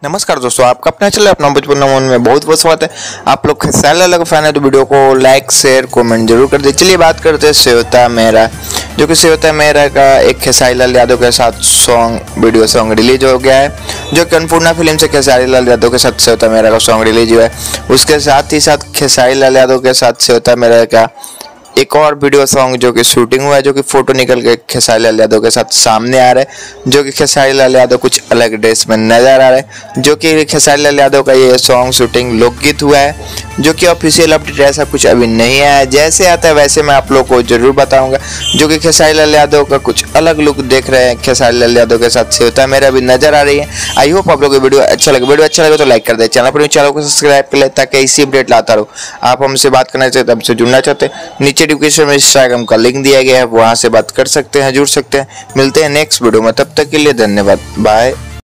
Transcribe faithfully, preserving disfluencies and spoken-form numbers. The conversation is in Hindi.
नमस्कार दोस्तों, आपका अपना चैनल अपना बचपन मन में बहुत बहुत स्वागत है। आप लोग खेसारी लाल का फैन है तो वीडियो को लाइक शेयर कमेंट जरूर कर दे। चलिए बात करते हैं सेवता मेरा, जो कि सेवता मेरा का एक खेसारी लाल यादव के साथ सॉन्ग वीडियो सॉन्ग रिलीज हो गया है, जो कि अन्नपूर्णा फिल्म से खेसारी लाल यादव के साथ सेवता मेरा का सॉन्ग रिलीज हुआ है। उसके साथ ही साथ खेसारी लाल यादव के साथ सेवता मेरा का एक और वीडियो सॉन्ग जो कि शूटिंग हुआ है, जो कि फोटो निकल के खेसारी लाल यादव के साथ सामने आ रहा है, जो कि खेसारी लाल यादव कुछ अलग ड्रेस में नजर आ रहा है। जो कि खेसारी लाल यादव का ये सॉन्ग शूटिंग लोकगीत हुआ है, जो कि ऑफिशियल अपडेट ऐसा कुछ अभी नहीं आया है। जैसे आता है वैसे मैं आप लोग को जरूर बताऊंगा। जो कि खेसारी लाल यादव का कुछ अलग लुक देख रहे हैं, खेसारी लाल यादव के साथ सेवता मेरा भी नजर आ रही है। आई होप आप लोग को वीडियो अच्छा लगे। वीडियो अच्छा लगे तो लाइक कर दे, चैनल पर चैनल को सब्सक्राइब कर ले ताकि इसी अपडेट लाता रहूँ। आप हमसे बात करना चाहते हैं, हमसे जुड़ना चाहते हैं, नीचे डिस्क्रिप्शन में इंस्टाग्राम का लिंक दिया गया है, वहां से बात कर सकते हैं, जुड़ सकते हैं। मिलते हैं नेक्स्ट वीडियो में, तब तक के लिए धन्यवाद, बाय।